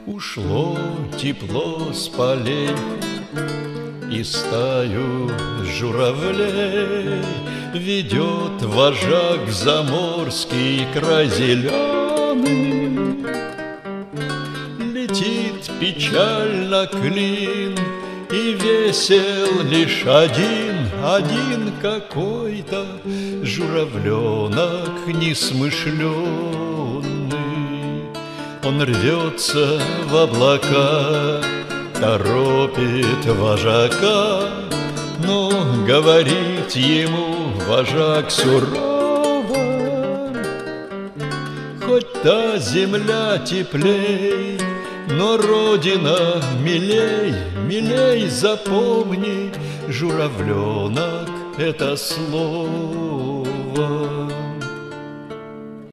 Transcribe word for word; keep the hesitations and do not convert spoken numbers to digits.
Ушло тепло с полей, и стаю журавлей ведет вожак в заморский край зеленый. Летит печально клин, и весел лишь один, один какой-то журавленок несмышленый. Он рвется в облака, торопит вожака, но говорит ему вожак сурово: хоть та земля теплей, но родина милей, милей, запомни, журавленок, это слово.